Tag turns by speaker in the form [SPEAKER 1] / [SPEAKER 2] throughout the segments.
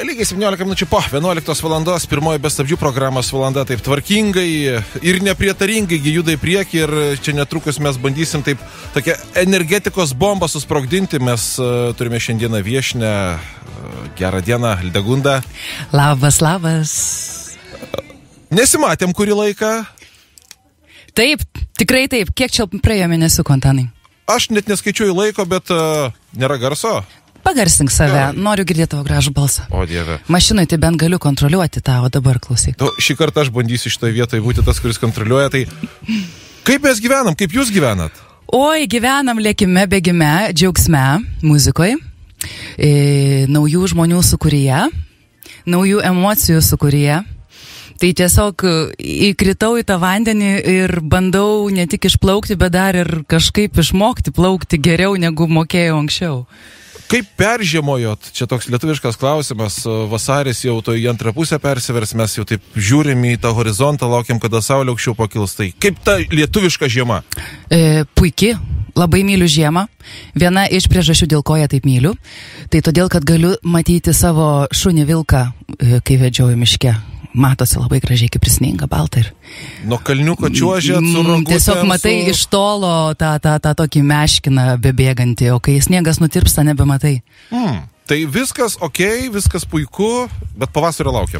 [SPEAKER 1] Lygiai 17 minučių po 11 valandos, pirmoji be stabdžių programos valanda taip tvarkingai ir neprietaringai juda į priekį ir čia netrukus mes bandysim taip tokią energetikos bombą susprogdinti. Mes turime šiandieną viešinę. Gerą dieną, Hildegunda.
[SPEAKER 2] Labas, labas.
[SPEAKER 1] Nesimatėm kurį laiką?
[SPEAKER 2] Taip, tikrai taip. Kiek čia praėjo mėnesių, Antanai?
[SPEAKER 1] Aš net neskaičiuoju laiko, bet nėra garso.
[SPEAKER 2] Pagarsink save, noriu girdėti tavo gražų balsą.
[SPEAKER 1] O Dieve.
[SPEAKER 2] Mašinai tai bent galiu kontroliuoti tą, o dabar klausyk.
[SPEAKER 1] Šį kartą aš bandysiu šitoje vietoje būti tas, kuris kontroliuoja. Tai kaip mes gyvenam, kaip jūs gyvenat?
[SPEAKER 2] Oi, gyvenam lėkime, bėgime, džiaugsme, muzikoje, naujų žmonių sukūryje, naujų emocijų sukūryje. Tai tiesiog įkritau į tą vandenį ir bandau ne tik išplaukti, bet dar ir kažkaip išmokti plaukti geriau, negu mokėjau anksčiau.
[SPEAKER 1] Kaip peržiemojot? Čia toks lietuviškas klausimas. Vasaris jau to į antrą pusę persivers, mes jau taip žiūrim į tą horizontą, laukiam, kada saulė aukščiau pakils. Tai kaip ta lietuviška žiema?
[SPEAKER 2] Puiki, labai myliu žiemą. Viena iš priežasčių, dėl ko ją taip myliu, tai todėl, kad galiu matyti savo šunį vilką, kai vedžioju miške. Matosi labai gražiai, kaip prisninga, balta ir...
[SPEAKER 1] Nuo kalniuko čiuožėt su rogutėm.
[SPEAKER 2] Tiesiog matai iš tolo tą tokį meškiną bebėgantį, o kai sniegas nutirpsta, nebematai.
[SPEAKER 1] Tai viskas okei, viskas puiku, bet pavasario laukiam.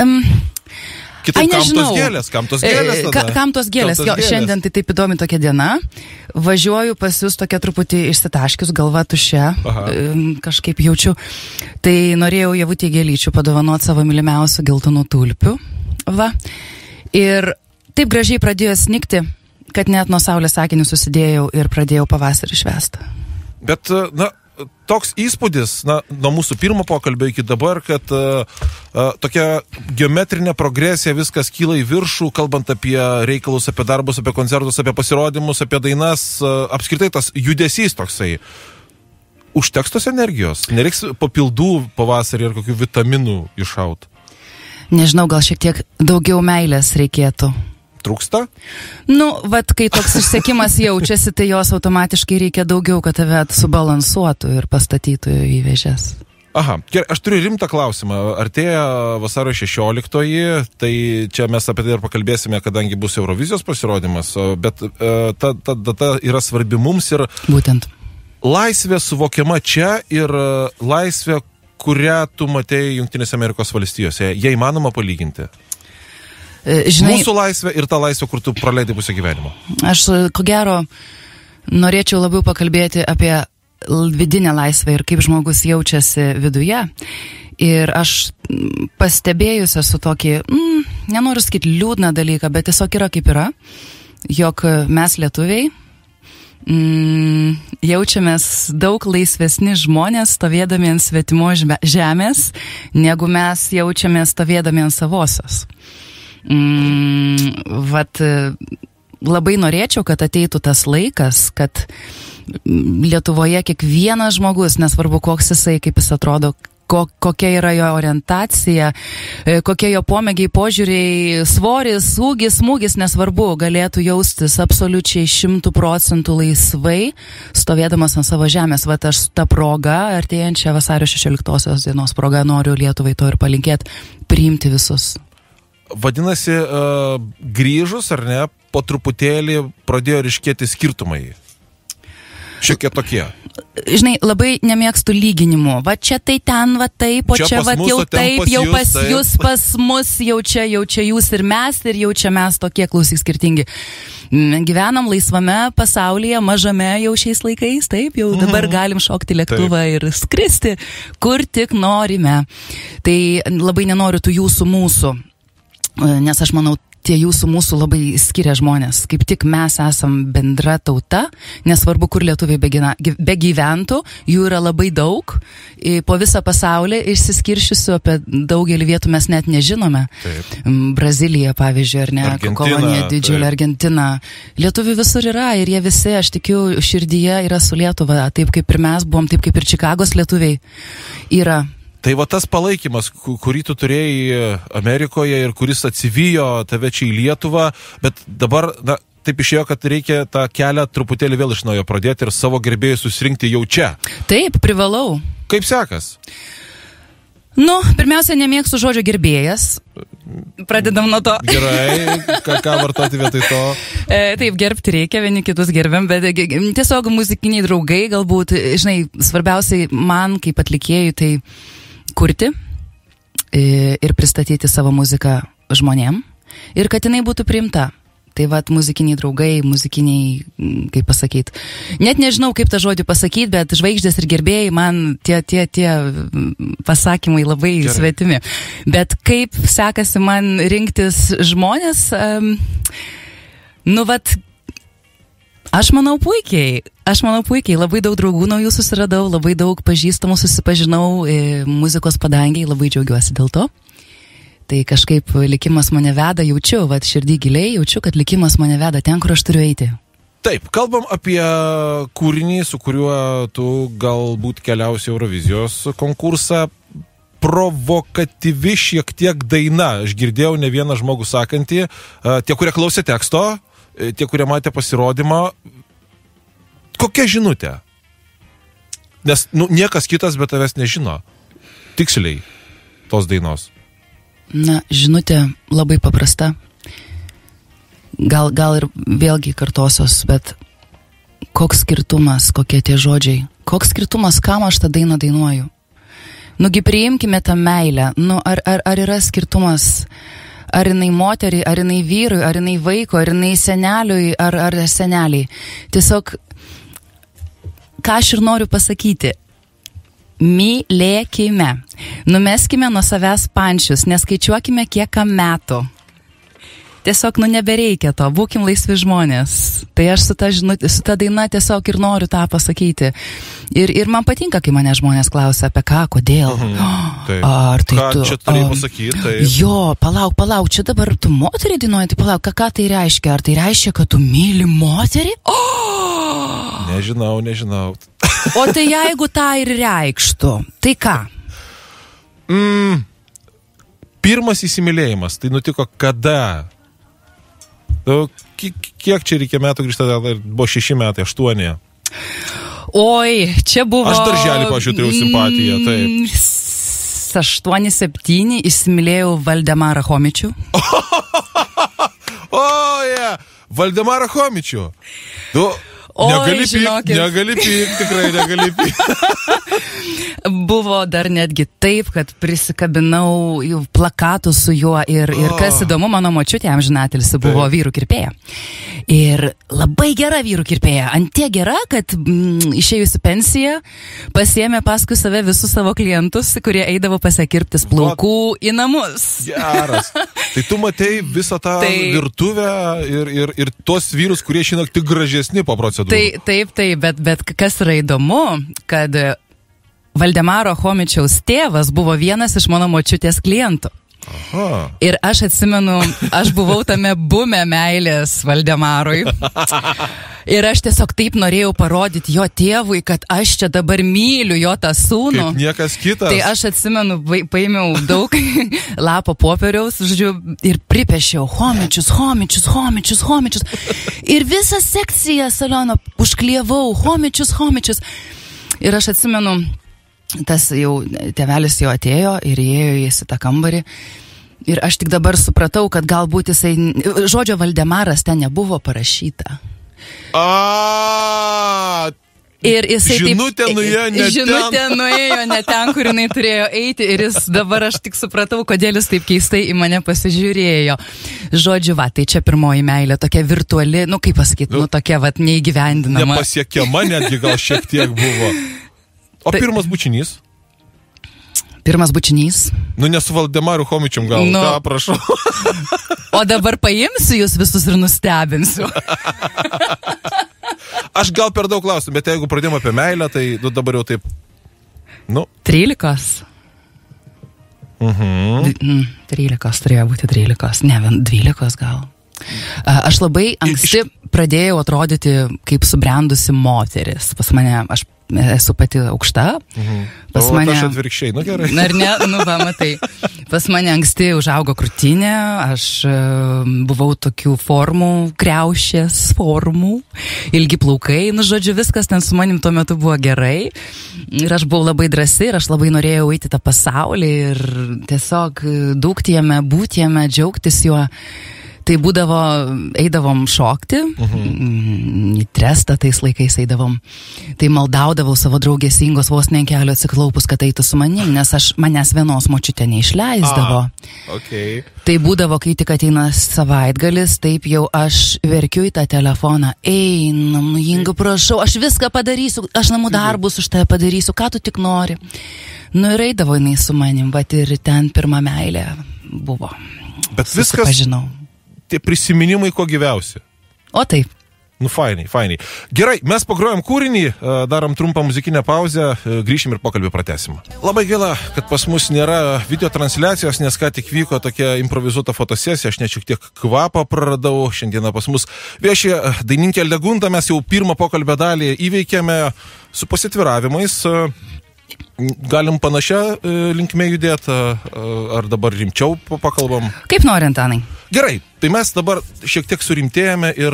[SPEAKER 1] Kitaip, kam tos gėlės tada?
[SPEAKER 2] Kam tos gėlės? Jo, šiandien tai taip įdomi tokia diena. Važiuoju pas jūs tokia truputį išsitaškius, galva tuščia, kažkaip jaučiu. Tai norėjau Javutį gėlyčių padovanoti savo mylimiausių geltonų tulpių. Va. Ir taip gražiai pradėjo snigti, kad net nuo saulės akinių susidėjau ir pradėjau pavasarį švęsti.
[SPEAKER 1] Bet, toks įspūdis, nuo mūsų pirmo pokalbio iki dabar, kad tokia geometrinė progresija, viskas kyla į viršų, kalbant apie reikalus, apie darbus, apie koncertus, apie pasirodymus, apie dainas, apskritai tas judesys toksai. Užteks tos energijos? Nereiks papildų pavasarį ar kokių vitaminų iššaut?
[SPEAKER 2] Nežinau, gal šiek tiek daugiau meilės reikėtų.
[SPEAKER 1] Trūksta?
[SPEAKER 2] Vat kai toks išsekimas jaučiasi, tai jos automatiškai reikia daugiau, kad tave subalansuotų ir pastatytų į vėžes.
[SPEAKER 1] Aha, aš turiu rimtą klausimą. Artėja vasario 16-oji, tai čia mes apie tai ir pakalbėsime, kadangi bus Eurovizijos pasirodymas, bet ta data yra svarbi mums ir...
[SPEAKER 2] Būtent.
[SPEAKER 1] Laisvė suvokiama čia ir laisvė, kurią tu matei Jungtinėse Amerikos valstijose. Jie įmanoma palyginti?
[SPEAKER 2] Žinai,
[SPEAKER 1] mūsų laisvė ir ta laisvė, kur tu praleidai pusę gyvenimo.
[SPEAKER 2] Aš, ko gero, norėčiau labiau pakalbėti apie vidinę laisvę ir kaip žmogus jaučiasi viduje. Ir aš pastebėjus esu tokį, nenoriu sakyti liūdną dalyką, bet tiesiog yra kaip yra, jog mes lietuviai jaučiamės daug laisvesni žmonės stovėdami ant svetimo žemės, negu mes jaučiamės stovėdami ant savosios. Labai norėčiau, kad ateitų tas laikas, kad Lietuvoje kiekvienas žmogus, nesvarbu koks jisai, kaip jis atrodo, kokia yra jo orientacija, kokie jo pomėgiai, požiūriai, svoris, ūgis, smūgis, nesvarbu, galėtų jaustis absoliučiai 100% laisvai, stovėdamas ant savo žemės. Vat aš tą progą, artėjančią vasario 16 dienos progą, noriu Lietuvai to ir palinkėti, priimti visus.
[SPEAKER 1] Vadinasi, grįžus, ar ne, po truputėlį pradėjo ryškėti skirtumai. Šiokie tokie.
[SPEAKER 2] Žinai, labai nemėgstu lyginimų. Va čia tai ten, va taip, o čia va jau taip, jau pas jūs, pas mus, jau čia jūs ir mes mes tokie, klausyk, skirtingi. Gyvenam laisvame pasaulyje, mažame jau šiais laikais, taip, jau dabar galim šokti lėktuvą ir skristi, kur tik norime. Tai labai nenoriu tų jūsų mūsų, nes aš manau, tie jūsų mūsų labai skiria žmonės. Kaip tik mes esam bendra tauta, nesvarbu, kur lietuviai begyventų, jų yra labai daug. Po visą pasaulį išsiskiršiusių, apie daugelį vietų mes net nežinome. Taip. Brazilija, pavyzdžiui, ar ne, kolonija didžiulė, Argentina. Lietuvių visur yra ir jie visi, aš tikiu, širdyje yra su Lietuva. Taip kaip ir mes buvom, taip kaip ir Čikagos lietuviai yra.
[SPEAKER 1] Tai va tas palaikymas, kurį tu turėjai Amerikoje ir kuris atsivijo tave čia į Lietuvą, bet dabar, taip išėjo, kad reikia tą kelią truputėlį vėl iš naujo pradėti ir savo gerbėjus susirinkti jau čia.
[SPEAKER 2] Taip, privalau.
[SPEAKER 1] Kaip sekas?
[SPEAKER 2] Nu, pirmiausia, nemėgstu žodžio gerbėjas. Pradedam nuo to.
[SPEAKER 1] Gerai, ką vartoti vietoj to?
[SPEAKER 2] Taip, gerbti reikia, vieni kitus gerbiam, bet tiesiog muzikiniai draugai, galbūt, žinai, svarbiausiai man kaip atlikėjui tai kurti ir pristatyti savo muziką žmonėm ir kad jinai būtų priimta. Tai vat muzikiniai draugai, muzikiniai, kaip pasakyti, net nežinau, kaip tą žodį pasakyti, bet žvaigždės ir gerbėjai man tie pasakymai labai svetimi. Bet kaip sekasi man rinktis žmonės, nu vat, aš manau puikiai, labai daug draugų naujų susiradau, labai daug pažįstamų susipažinau muzikos padangiai, labai džiaugiuosi dėl to. Tai kažkaip likimas mane veda, jaučiu, vat širdį giliai, jaučiu, kad likimas mane veda ten, kur aš turiu eiti.
[SPEAKER 1] Taip, kalbam apie kūrinį, su kuriuo tu galbūt keliausi Eurovizijos konkursą. Provokatyvi šiek tiek daina. Aš girdėjau ne vieną žmogų sakantį. Tie, kurie klausė teksto, tie, kurie matė pasirodymą. Kokia žinutė? Nes niekas kitas be tavęs nežino. Tiksliai tos dainos.
[SPEAKER 2] Na, žinutė labai paprasta. Gal ir vėlgi kartosios, bet koks skirtumas, kokie tie žodžiai, koks skirtumas, kam aš tą dainą dainuoju. Nugi priimkime tą meilę, ar yra skirtumas, ar jinai moteriai, ar jinai vyrui, ar jinai vaiko, ar jinai seneliui, ar seneliai. Tiesiog, ką aš ir noriu pasakyti, mylėkime, numeskime nuo savęs pančius, neskaičiuokime kiek kam metų. Tiesiog, nebereikia to, būkim laisvi žmonės. Tai aš su ta daina tiesiog ir noriu tą pasakyti. Ir man patinka, kai mane žmonės klausia, apie ką, kodėl. Ar tai
[SPEAKER 1] ką
[SPEAKER 2] tu...
[SPEAKER 1] čia turėjai pasakyti? Tai...
[SPEAKER 2] Jo, palauk, čia dabar tu moterį dainuoji, tai palauk, ką tai reiškia? Ar tai reiškia, kad tu myli moterį?
[SPEAKER 1] Nežinau.
[SPEAKER 2] O tai jeigu tą ir reikštų, tai ką?
[SPEAKER 1] Pirmas įsimylėjimas, tai nutiko kada? Kiek čia reikia metų grįžti, buvo 6 metai, 8.
[SPEAKER 2] Oi, čia buvo...
[SPEAKER 1] Aš darželį, pažiūrėjau, turėjau simpatiją, taip.
[SPEAKER 2] 8-7 įsimylėjau Valdemarą Chomičių.
[SPEAKER 1] Valdemarą Chomičių. Negali pykt, tikrai negali pykt.
[SPEAKER 2] Buvo dar netgi taip, kad prisikabinau plakatų su juo ir kas įdomu, mano močiutė amžinatilsi buvo vyrų kirpėja. Ir labai gera vyrų kirpėja. Ant tiek gera, kad išėjusi pensiją pasiėmė paskui save visus savo klientus, kurie eidavo pasikirptis plaukų į namus.
[SPEAKER 1] Geras. Tai tu matei visą tą virtuvę ir tuos vyrus, kurie šiandien tik gražesni po procedūrų.
[SPEAKER 2] Taip, bet kas yra įdomu, kad Valdemaro Chomičiaus tėvas buvo vienas iš mano močiutės klientų.
[SPEAKER 1] Aha.
[SPEAKER 2] Ir aš atsimenu, aš buvau tame bume meilės Valdemarui. Ir aš tiesiog taip norėjau parodyti jo tėvui, kad aš čia dabar myliu jo tą sūnų.
[SPEAKER 1] Kaip niekas kitas.
[SPEAKER 2] Tai aš atsimenu, paėmiau daug lapo popieriaus, žodžiu, ir pripiešiau Chomičius. Ir visą sekciją saliono užklievau Chomičius. Ir aš atsimenu, tas jau tėvelis jau atėjo ir įėjo į tą kambarį. Ir aš tik dabar supratau, kad galbūt jisai, žodžio Valdemaras ten nebuvo parašyta. Ir jisai
[SPEAKER 1] žinutė
[SPEAKER 2] nuėjo ne ten, kur jinai turėjo eiti. Ir jis dabar aš tik supratau, kodėl jis taip keistai į mane pasižiūrėjo. Žodžiu, tai čia pirmoji meilė, tokia virtuali, kaip pasakyti, tokia neįgyvendinama.
[SPEAKER 1] Nepasiekiama netgi gal šiek tiek buvo. O pirmas bučinys?
[SPEAKER 2] Pirmas bučinys?
[SPEAKER 1] Ne su Valdemaru Chomičium gal, prašau.
[SPEAKER 2] O dabar paimsiu jūs visus ir nustebinsiu.
[SPEAKER 1] Aš gal per daug klausiu, bet jeigu pradėjom apie meilę, tai dabar jau taip...
[SPEAKER 2] 13. 13 turėjo būti 13, ne, 12 gal. Aš labai anksti pradėjau atrodyti kaip subrendusi moteris. Pas mane, aš esu pati aukšta. Pas mane...
[SPEAKER 1] Aš atvirkščiai, gerai.
[SPEAKER 2] Ar ne, matai. Pas mane anksti užaugo krūtinė, aš buvau tokių formų, kriaušės formų, ilgi plaukai, žodžiu, viskas ten su manim tuo metu buvo gerai. Ir aš buvau labai drąsi ir aš labai norėjau eiti tą pasaulį ir tiesiog dūkti jame, būti jame, džiaugtis juo. Tai būdavo, eidavom šokti, į trestą tais laikais eidavom, tai maldaudavau savo draugės Ingos vos ne ant kelio atsiklaupus, kad eitų su manim, nes manęs vienos močiutė neišleisdavo.
[SPEAKER 1] Okay.
[SPEAKER 2] Tai būdavo, kai tik ateina savaitgalis, taip jau aš verkiu į tą telefoną, einam, Inga, prašau, aš viską padarysiu, aš namų darbus už tai padarysiu, ką tu tik nori. Nu ir eidavo jinai su manim, bet ir ten pirma meilė buvo.
[SPEAKER 1] Bet viskas... Pažinau. Tie prisiminimai ko gyviausi.
[SPEAKER 2] O taip.
[SPEAKER 1] Nu, fainai. Gerai, mes pagrojam kūrinį, darom trumpą muzikinę pauzę, grįšim ir pokalbį pratęsim. Labai gaila, kad pas mus nėra video transliacijos, nes ką tik vyko tokia improvizuota fotosesija, aš net šiek tiek kvapą praradau, šiandieną pas mus viešė dainininkė Legunda, mes jau pirmą pokalbio dalį įveikėme su pasitviravimais. Galim panašią linkme judėti, ar dabar rimčiau pakalbam?
[SPEAKER 2] Kaip nori, Antanai.
[SPEAKER 1] Gerai, tai mes dabar šiek tiek surimtėjame ir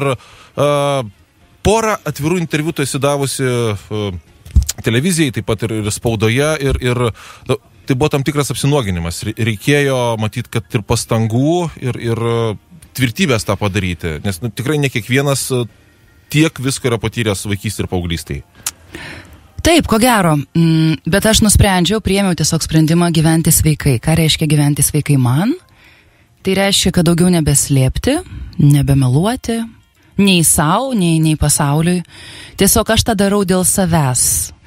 [SPEAKER 1] porą atvirų interviu tu esi davusi televizijai, taip pat ir spaudoje ir tai buvo tam tikras apsinuoginimas. Reikėjo matyti, kad ir pastangų ir tvirtybės tą padaryti, nes tikrai ne kiekvienas tiek visko yra patyręs vaikystėje ir paauglystėje.
[SPEAKER 2] Taip, ko gero, bet aš nusprendžiau, priėmiau tiesiog sprendimą gyventi sveikai. Ką reiškia gyventi sveikai man? Tai reiškia, kad daugiau nebeslėpti, nebemeluoti, nei savo, nei pasauliui. Tiesiog aš tą darau dėl savęs,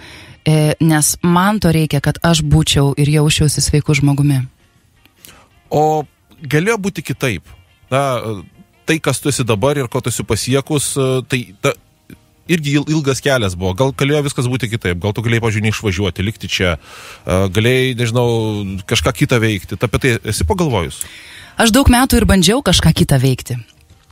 [SPEAKER 2] nes man to reikia, kad aš būčiau ir jausčiausi sveiku žmogumi.
[SPEAKER 1] O galėjo būti kitaip? Na, tai, kas tu esi dabar ir ko tu esi pasiekus, tai irgi ilgas kelias buvo. Gal galėjo viskas būti kitaip. Gal tu galėjai, pažiūrėjau, išvažiuoti, likti čia. Galėjai, nežinau, kažką kitą veikti. Apie tai esi pagalvojus?
[SPEAKER 2] Aš daug metų ir bandžiau kažką kitą veikti.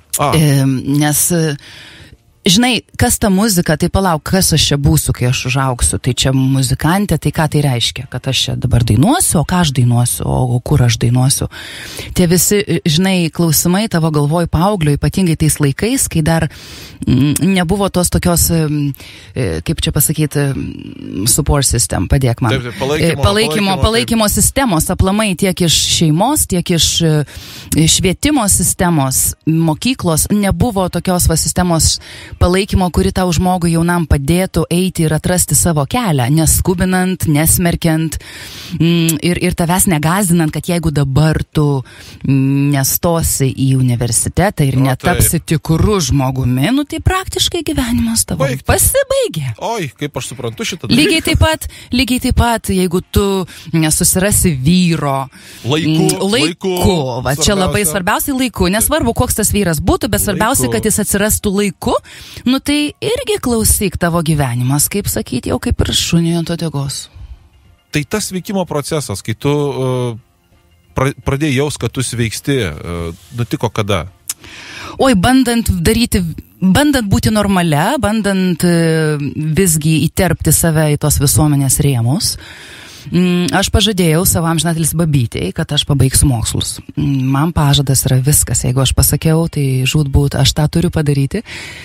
[SPEAKER 2] Nes, žinai, kas ta muzika, tai palauk, kas aš čia būsiu, kai aš užaugsiu. Tai čia muzikantė, tai ką tai reiškia? Kad aš čia dabar dainuosiu, o ką aš dainuosiu, o kur aš dainuosiu. Tie visi, žinai, klausimai tavo galvoj paauglio, ypatingai tais laikais, kai dar nebuvo tos tokios, kaip čia pasakyti, support system, padėk man. Palaikymo sistemos, aplamai tiek iš šeimos, tiek iš švietimo sistemos, mokyklos, nebuvo tokios sistemos palaikymo, kuri tau žmogui jaunam padėtų eiti ir atrasti savo kelią, neskubinant, nesmerkiant ir tavęs negazdinant, kad jeigu dabar tu nestosi į universitetą ir netapsi tikru žmogumi, nu tai praktiškai gyvenimas tavo pasibaigė.
[SPEAKER 1] Oi, kaip aš suprantu šitą dalyką.
[SPEAKER 2] Lygiai taip pat, jeigu tu nesusirasi vyro laiku. Va, čia labai svarbiausiai laiku. Nesvarbu, koks tas vyras būtų, bet svarbiausiai, kad jis atsirastų laiku. Nu tai irgi klausyk, tavo gyvenimas, kaip sakyti, jau kaip ir šuniui ant uodegos.
[SPEAKER 1] Tai tas veikimo procesas, kai tu pradėjai jaus, kad tu sveiksti, nutiko kada?
[SPEAKER 2] Oi, bandant būti normalia, bandant visgi įterpti save į tos visuomenės rėmus, aš pažadėjau savo amžinatelis babytei, kad aš pabaigsiu mokslus. Man pažadas yra viskas, jeigu aš pasakiau, tai žūtbūt aš tą turiu padaryti.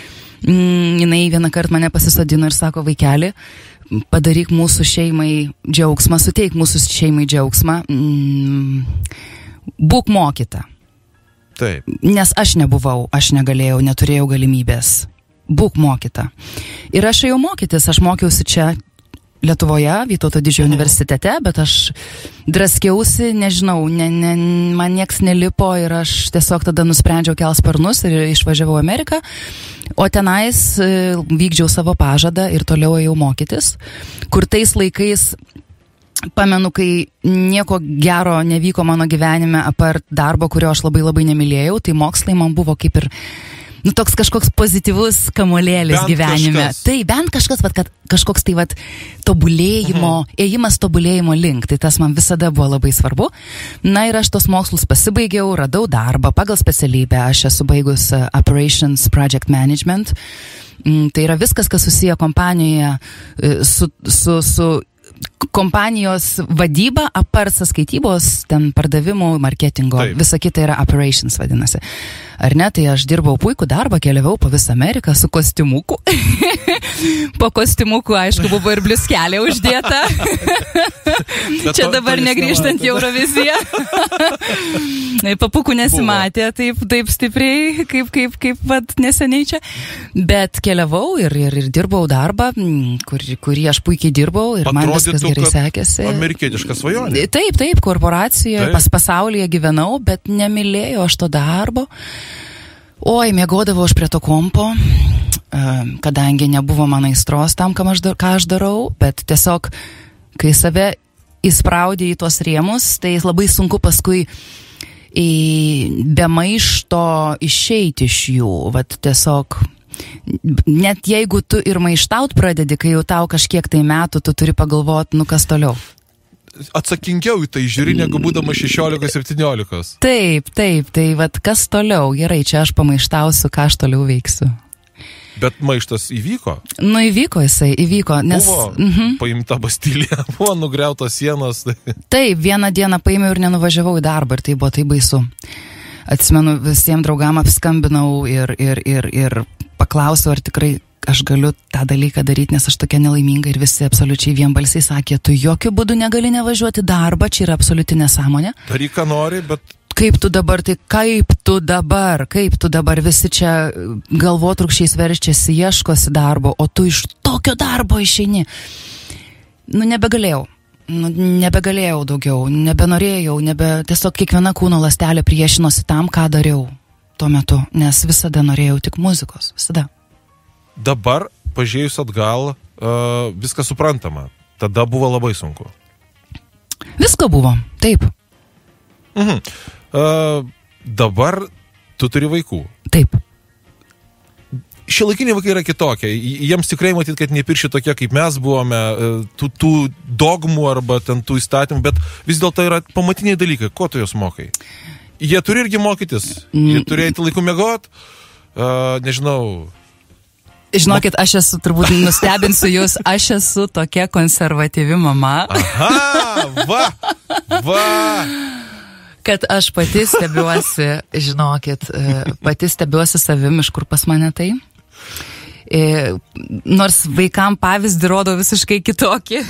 [SPEAKER 2] Jinai vieną kartą mane pasisodino ir sako, vaikeli, padaryk mūsų šeimai džiaugsmą, suteik mūsų šeimai džiaugsmą, būk mokyta.
[SPEAKER 1] Taip.
[SPEAKER 2] Nes aš nebuvau, aš negalėjau, neturėjau galimybės. Būk mokyta. Ir aš ėjau mokytis, aš mokiausi čia Lietuvoje, Vytauto didžiojo universitete, bet aš draskiausi, nežinau, man nieks nelipo ir aš tiesiog tada nusprendžiau kelt sparnus ir išvažiavau į Ameriką, o tenais vykdžiau savo pažadą ir toliau ėjau mokytis, kur tais laikais, pamenu, kai nieko gero nevyko mano gyvenime apart darbo, kurio aš labai labai nemylėjau, tai mokslai man buvo kaip ir toks kažkoks pozityvus kamuolėlis gyvenime. Tai bent kažkas, kad kažkoks tai tobulėjimo, ėjimas tobulėjimo link. Tai tas man visada buvo labai svarbu. Na ir aš tos mokslus pasibaigiau, radau darbą pagal specialybę. Aš esu baigus Operations Project Management. Tai yra viskas, kas susiję kompanijoje su kompanijos vadyba, apart sąskaitybos, ten pardavimų, marketingo, visa kita yra operations vadinasi. Ar ne, tai aš dirbau puikų darbą, keliavau po visą Ameriką su kostiumuku. Po kostiumuku, aišku, buvo ir bliuskelė uždėta. Čia dabar negrįžtant į Euroviziją. Papukų nesimatė taip stipriai, kaip vat, neseniai čia. Bet keliavau ir dirbau darbą, kurį aš puikiai dirbau ir man viskas gerai sekėsi.
[SPEAKER 1] Amerikietiška svajonė.
[SPEAKER 2] Taip, korporacijoje, pasaulyje gyvenau, bet nemylėjau aš to darbo. Oi, mėgodavau aš prie to kompo, kadangi nebuvo mano aistros tam, ką aš darau, bet tiesiog, kai save įspraudė į tuos rėmus, tai labai sunku paskui be maišto išeiti iš jų. Vat tiesiog, net jeigu tu ir maištaut pradedi, kai jau tau kažkiek tai metų, tu turi pagalvoti, kas toliau.
[SPEAKER 1] Atsakingiau į tai žiūri, negu būdama 16-17.
[SPEAKER 2] Taip, tai vat kas toliau? Gerai, čia aš pamaištausiu, ką aš toliau veiksiu.
[SPEAKER 1] Bet maištas įvyko?
[SPEAKER 2] Įvyko, nes...
[SPEAKER 1] Buvo paimta Bastilija, buvo nugriautos sienos.
[SPEAKER 2] Taip, vieną dieną paėmiau ir nenuvažiavau į darbą ir tai buvo tai baisu. Atsimenu, visiems draugam apskambinau ir paklausiau, ar tikrai aš galiu tą dalyką daryti, nes aš tokia nelaiminga ir visi absoliučiai vienbalsiai sakė, tu jokių būdų negali nevažiuoti darbą, čia yra absoliuti nesąmonė.
[SPEAKER 1] Daryk, ką nori, bet...
[SPEAKER 2] Kaip tu dabar, visi čia galvotrūkščiais verčiasi, ieškosi darbo, o tu iš tokio darbo išeini. Nebegalėjau daugiau, nebenorėjau, tiesiog kiekviena kūno ląstelė priešinosi tam, ką dariau tuo metu, nes visada norėjau tik muzikos, visada.
[SPEAKER 1] Dabar, pažiūrėjus atgal, viskas suprantama. Tada buvo labai sunku.
[SPEAKER 2] Visko buvo, taip.
[SPEAKER 1] Dabar tu turi vaikų.
[SPEAKER 2] Taip.
[SPEAKER 1] Šiuolaikiniai vaikai yra kitokie. Jiems tikrai matyt, kad nepirši tokie, kaip mes buvome, tų dogmų arba ten tų įstatymų, bet vis dėlto yra pamatiniai dalykai. Ko tu jos mokai? Jie turi irgi mokytis. Jie turi eiti laiku miegot. Nežinau...
[SPEAKER 2] Žinokit, aš esu, turbūt nustebinsiu jūs, aš esu tokia konservatyvi mama.
[SPEAKER 1] Aha, va.
[SPEAKER 2] Kad aš pati stebiuosi, žinokit, savim, iš kur pas mane tai. Nors vaikam pavyzdį rodo visiškai kitokį.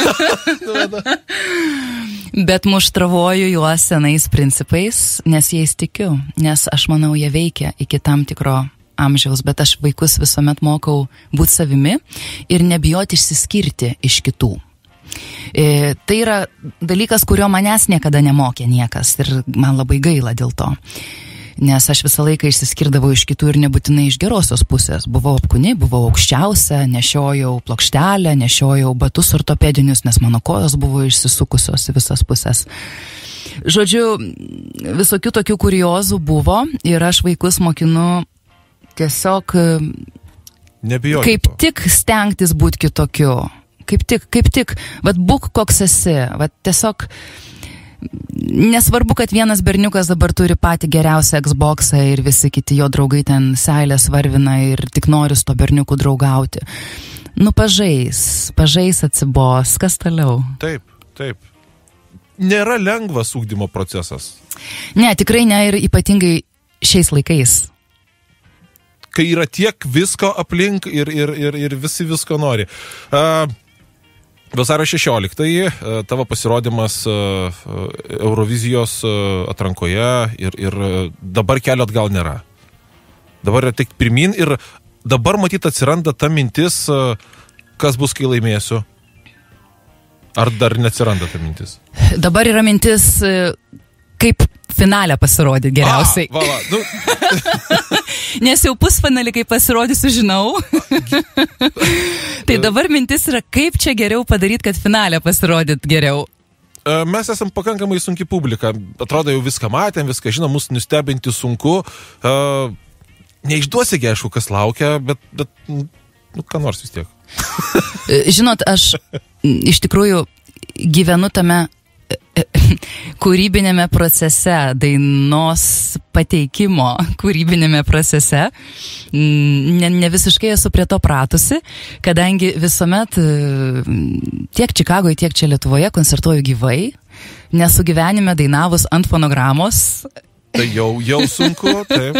[SPEAKER 2] Bet muštravoju juos senais principais, nes jais tikiu, nes aš manau, jie veikia iki tam tikro amžiaus, bet aš vaikus visuomet mokau būti savimi ir nebijoti išsiskirti iš kitų. Tai yra dalykas, kurio manęs niekada nemokė niekas ir man labai gaila dėl to. Nes aš visą laiką išsiskirdavau iš kitų ir nebūtinai iš gerosios pusės. Buvau apkūni, buvau aukščiausia, nešiojau plokštelę, nešiojau batus ortopedinius, nes mano kojos buvo išsisukusios į visas pusės. Žodžiu, visokių tokių kuriozų buvo ir aš vaikus mokinu tiesiog
[SPEAKER 1] nebijoti
[SPEAKER 2] kaip tik stengtis būti kitokiu. Kaip tik, vat būk koks esi, vat tiesiog nesvarbu, kad vienas berniukas dabar turi patį geriausią Xboxą ir visi kiti jo draugai ten seilės varvina ir tik nori su to berniuku draugauti. Pažais atsibos, kas toliau?
[SPEAKER 1] Taip. Nėra lengvas ugdymo procesas.
[SPEAKER 2] Ne, tikrai ne ir ypatingai šiais laikais.
[SPEAKER 1] Kai yra tiek visko aplink ir visi visko nori. Vasario 16 tavo pasirodymas Eurovizijos atrankoje ir dabar kelio atgal nėra. Dabar yra tik pirmin ir dabar matyt atsiranda ta mintis, kas bus, kai laimėsiu. Ar dar neatsiranda ta mintis?
[SPEAKER 2] Dabar yra mintis, kaip finale pasirodyti geriausiai. Nes jau pusfinalį, kai pasirodysiu, žinau. Tai dabar mintis yra, kaip čia geriau padaryti, kad finale pasirodyt geriau.
[SPEAKER 1] Mes esam pakankamai sunki publika. Atrodo, jau viską matėm, viską žinom, mus nustebinti sunku. Neišduosigi, aišku, kas laukia, bet ką nors vis tiek.
[SPEAKER 2] Žinot, aš iš tikrųjų gyvenu tame kūrybinėme procese, dainos pateikimo kūrybinėme procese. Ne visiškai esu prie to pratusi, kadangi visuomet tiek Čikagoje, tiek čia Lietuvoje koncertuoju gyvai, nesu gyvenime dainavus ant fonogramos.
[SPEAKER 1] Tai jau sunku, taip.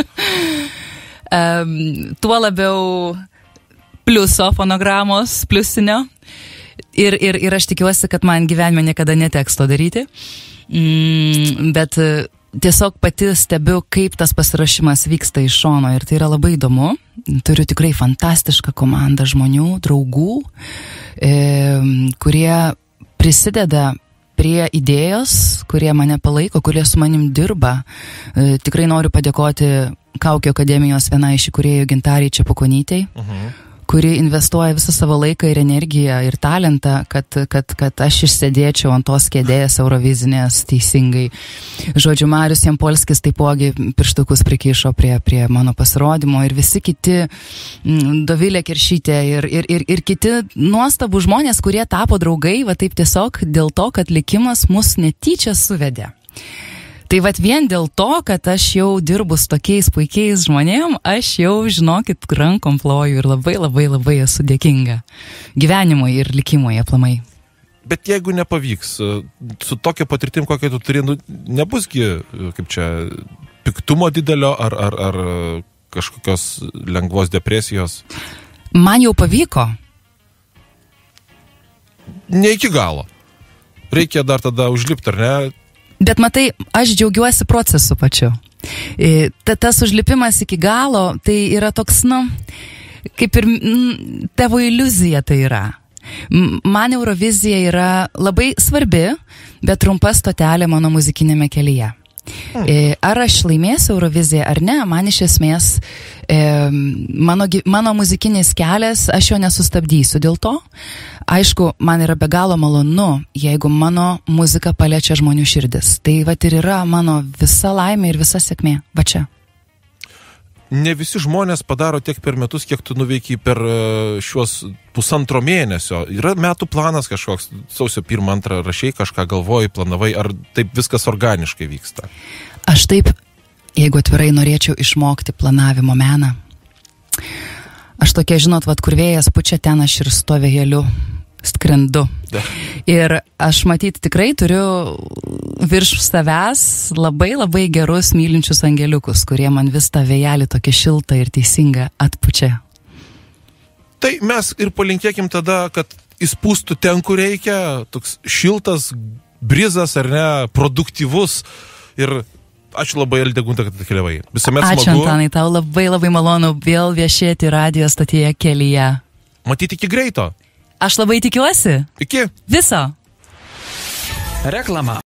[SPEAKER 2] Tuo labiau pliuso fonogramos, pliusinio. Ir aš tikiuosi, kad man gyvenime niekada neteks to daryti. Bet tiesiog pati stebiu, kaip tas pasirašymas vyksta iš šono ir tai yra labai įdomu. Turiu tikrai fantastišką komandą žmonių, draugų, kurie prisideda prie idėjos, kurie mane palaiko, kurie su manim dirba. Tikrai noriu padėkoti Kaukių akademijos vienai iš įkūrėjų Gintarei Čepukonytei, kuri investuoja visą savo laiką ir energiją ir talentą, kad aš išsėdėčiau ant tos kėdės Eurovizinės teisingai. Žodžiu, Marius Jampolskis taipogi pirštukus prikišo prie mano pasirodymo ir visi kiti, Dovilė Keršytė ir kiti nuostabų žmonės, kurie tapo draugai, va taip tiesiog dėl to, kad likimas mus netyčia suvedė. Tai vat vien dėl to, kad aš jau dirbu su tokiais puikiais žmonėm, aš jau, žinokit, rankom ploju ir labai esu dėkinga gyvenimui ir likimui aplamai.
[SPEAKER 1] Bet jeigu nepavyks, su tokia patirtim, kokia tu turi, nebusgi, kaip čia, piktumo didelio ar kažkokios lengvos depresijos?
[SPEAKER 2] Man jau pavyko.
[SPEAKER 1] Ne iki galo. Reikia dar tada užlipti, ar ne?
[SPEAKER 2] Bet matai, aš džiaugiuosi procesu pačiu. Tas užlipimas iki galo, tai yra toks, kaip ir tavo iliuzija tai yra. Man Eurovizija yra labai svarbi, bet trumpa stotelė mano muzikinėme kelyje. Ar aš laimėsiu Euroviziją ar ne, man iš esmės mano muzikinis kelias, aš jo nesustabdysiu. Dėl to, aišku, man yra be galo malonu, jeigu mano muzika paliečia žmonių širdis. Tai vat ir yra mano visa laimė ir visa sėkmė. Va čia.
[SPEAKER 1] Ne visi žmonės padaro tiek per metus, kiek tu nuveikiai per šiuos 1,5 mėnesio. Yra metų planas kažkoks, sausio 1-2 rašiai kažką galvojai, planavai, ar taip viskas organiškai vyksta?
[SPEAKER 2] Aš taip, jeigu atvirai norėčiau išmokti planavimo meną. Aš tokia, žinot, vat kur vėjas pučia, ten aš ir stovėjėliu skrendu. Ir aš matyti tikrai turiu virš savęs labai gerus mylinčius angeliukus, kurie man vis tą vėjelį tokį šiltą ir teisingą atpučia.
[SPEAKER 1] Tai mes ir palinkėkim tada, kad įspūstų ten, kur reikia, toks šiltas brizas, ar ne, produktyvus. Ir ačiū labai, Aldegunta, kad atkeliavai. Visuomet smagu.
[SPEAKER 2] Ačiū, Antanai, tau labai malonu vėl viešėti radijo stotyje kelyje.
[SPEAKER 1] Matyti iki greito.
[SPEAKER 2] Aš labai tikiuosi.
[SPEAKER 1] Iki.
[SPEAKER 2] Viso.
[SPEAKER 3] Reklama.